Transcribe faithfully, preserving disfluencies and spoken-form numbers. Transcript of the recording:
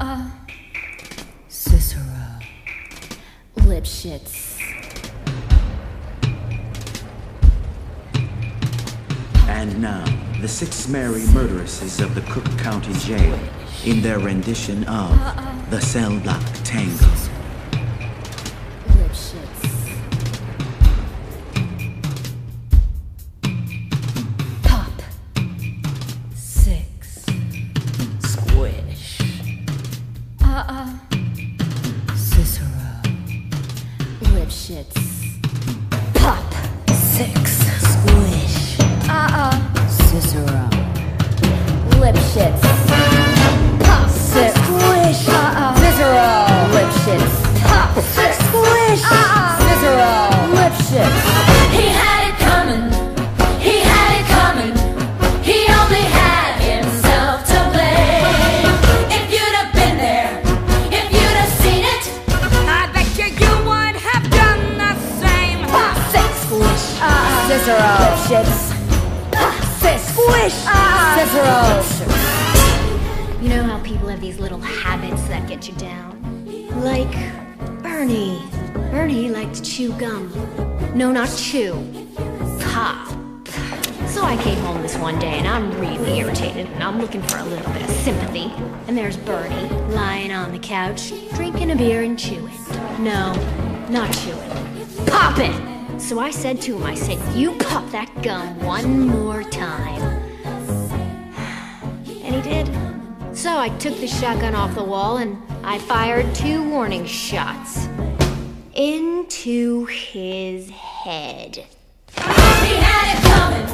Uh-uh. Cicero. Lipschitz. And now, the six merry murderesses of the Cook County Jail in their rendition of uh-uh. the Cell Block Tango. Lipschitz. Pop. Six. Squish. Uh-uh. Cicero. Lipschitz. Pop. Six. Squish. Uh-uh. Cicero. Lipschitz. Pop. Six. Squish. Uh-uh. Cicero. Lipschitz. Pop. Six. Squish. Uh-uh. Cicero. Lipschitz. He had it coming. He had it coming. He only had himself to blame. If you'd have been there, if you'd have seen it, I bet you you would have done the same. Pop. Six. Squish. Uh-uh. Cicero. Lipschitz. Pop. Six. Squish. Uh-uh. Cicero. You know how people have these little habits that get you down? Like Bernie. Bernie liked to chew gum. No, not chew. Pop. So I came home this one day and I'm really irritated and I'm looking for a little bit of sympathy. And there's Bernie lying on the couch, drinking a beer and chewing. No, not chewing. Popping! So I said to him, I said, you pop that gum one more time. And he did. So I took the shotgun off the wall and I fired two warning shots into his head. He had it coming.